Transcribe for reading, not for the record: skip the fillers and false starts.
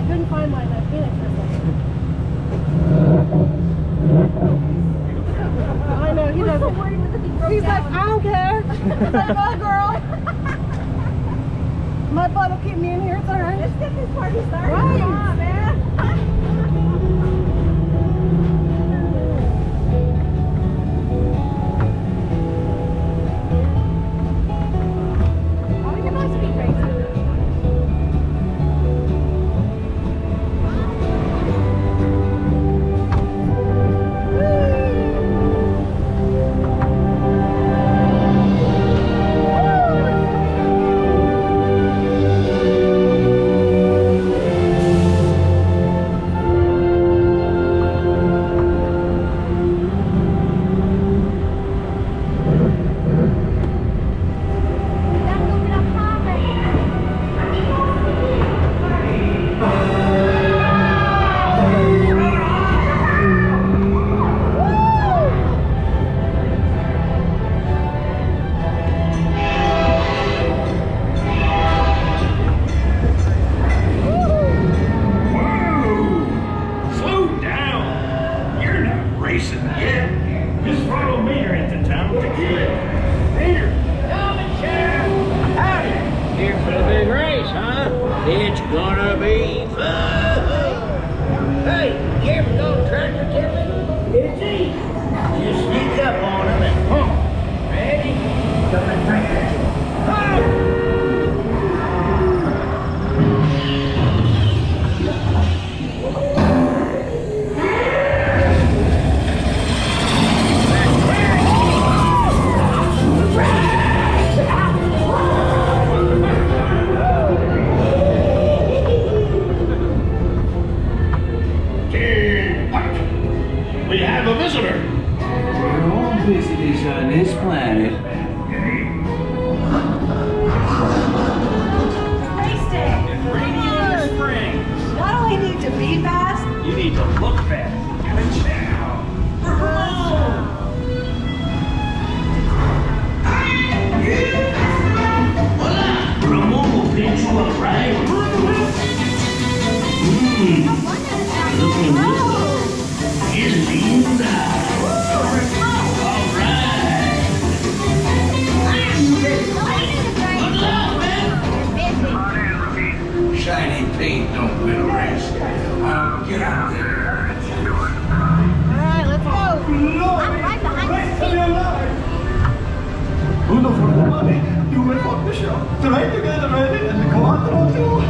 couldn't find my Phoenix or something. I know, he doesn't. He's like, I don't care. It's like, oh, girl. My butt will keep me in here. It's all right. Let's get this party started. Right. Come on, man. Oh, you must be crazy. It's gonna be fun. Hey, you ever go tractor tipping? It's easy. You sneak up on them and pump. Ready? Come and tractor tip. We have a visitor. We're all visitors on this planet. Race day. It's rainy in the spring. Not only need to be fast, You need to look fast. Good now. Ramon will pinch you up, right? Looking good. Here's the inside. All right. Good luck, man. Shiny paint don't win a race. Get out there. Alright, let's go. I'm right behind you. Uno for the money. You will fuck the show. Try to get ready and come on through.